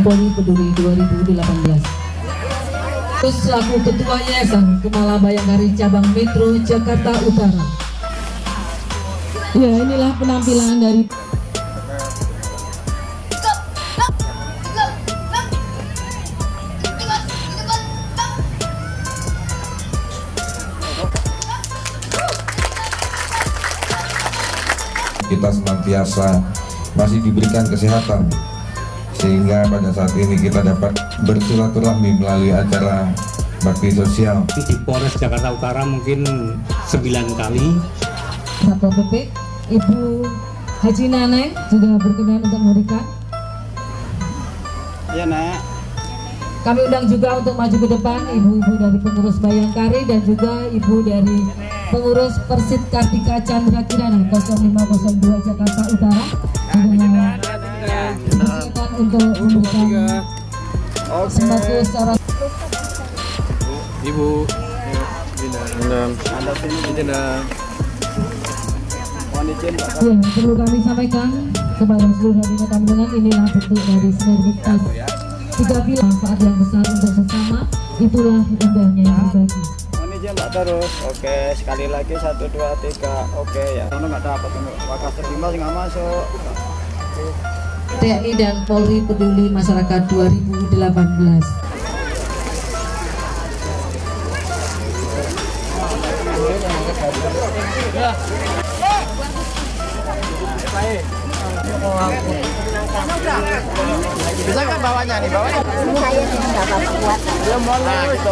Polri Peduli 2018. Terus selaku Ketua Yayasan Kemala Bayangkari Cabang Metro Jakarta Utara. Ya, inilah penampilan dari kita senantiasa masih diberikan kesehatan sehingga pada saat ini kita dapat bersilaturahmi melalui acara bakti sosial. Di Polres Jakarta Utara mungkin 9 kali. Satpol PP Ibu Haji Naneng juga berkenan untuk memberikan. Ya, Nak. Kami undang juga untuk maju ke depan ibu-ibu dari pengurus Bayangkari dan juga ibu dari pengurus Persit Kartika Chandra Kirana 0502 Jakarta Utara dengan persiapan untuk memberikan sembako secara Ibu. ya, perlu kami sampaikan kepada seluruh hadirin tamu undangan, inilah bentuk dari sinergitas tiga pilar manfaat yang besar untuk sesama, itulah indahnya yang berbagi. Izin Pak terus. Oke, sekali lagi 1 2 3. Oke ya. Karena nggak dapat wakas terima sih nggak masuk. TNI dan Polri Peduli Masyarakat 2018. Bisa nggak bawanya nih? Bawanya? Saya nggak apa-apa kuat. Belum boleh gitu.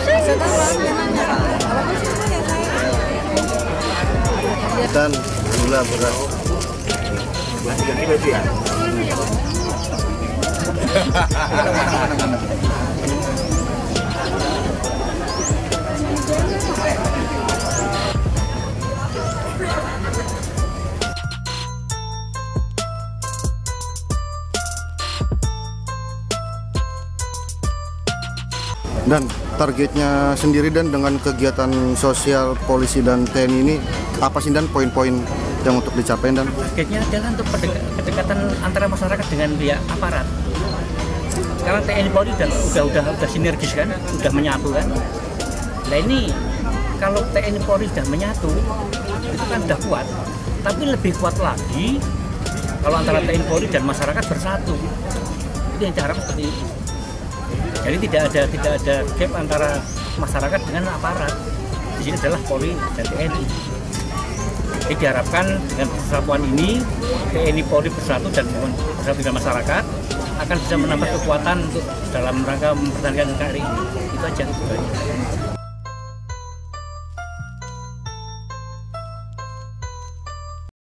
Dan gula beras. Dan targetnya sendiri dan dengan kegiatan sosial polisi dan TNI ini apa sih dan poin-poin yang untuk dicapai dan targetnya adalah untuk kedekatan antara masyarakat dengan pihak aparat. Karena TNI Polri udah sinergis kan, udah menyatu kan. Nah ini kalau TNI Polri sudah menyatu itu kan udah kuat, tapi lebih kuat lagi kalau antara TNI Polri dan masyarakat bersatu. Itu yang diharapkan seperti itu. Jadi tidak ada gap antara masyarakat dengan aparat. Di sini adalah Polri dan TNI. Jadi diharapkan dengan persatuan ini TNI Polri bersatu dan bersatu dengan masyarakat akan bisa menambah kekuatan untuk dalam rangka mempertahankan NKRI ini. Itu aja.